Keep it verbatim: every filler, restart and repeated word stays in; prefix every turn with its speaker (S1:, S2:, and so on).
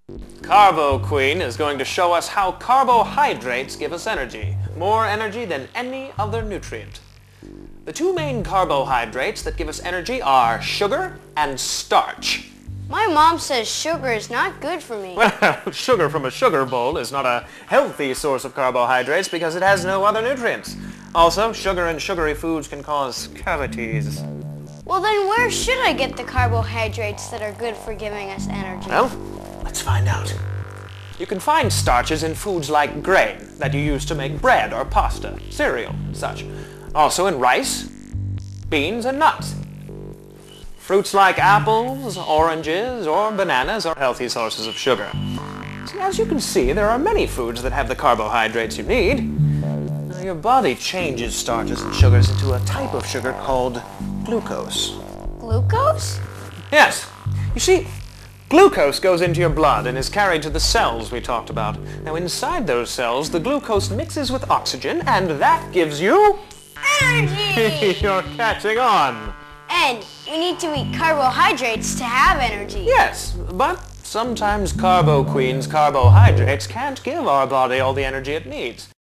S1: Carbo Queen is going to show us how carbohydrates give us energy. More energy than any other nutrient. The two main carbohydrates that give us energy are sugar and starch.
S2: My mom says sugar is not good for me.
S1: Well, sugar from a sugar bowl is not a healthy source of carbohydrates because it has no other nutrients. Also, sugar and sugary foods can cause cavities.
S2: Well, then where should I get the carbohydrates that are good for giving us energy?
S1: Well, let's find out. You can find starches in foods like grain that you use to make bread or pasta, cereal, and such. Also in rice, beans, and nuts. Fruits like apples, oranges, or bananas are healthy sources of sugar. So as you can see, there are many foods that have the carbohydrates you need. Now, your body changes starches and sugars into a type of sugar called glucose.
S2: Glucose?
S1: Yes. You see, glucose goes into your blood and is carried to the cells we talked about. Now, inside those cells, the glucose mixes with oxygen, and that gives you...
S2: Energy!
S1: You're catching on.
S2: And we need to eat carbohydrates to have energy.
S1: Yes, but sometimes Carbo Queen's carbohydrates can't give our body all the energy it needs.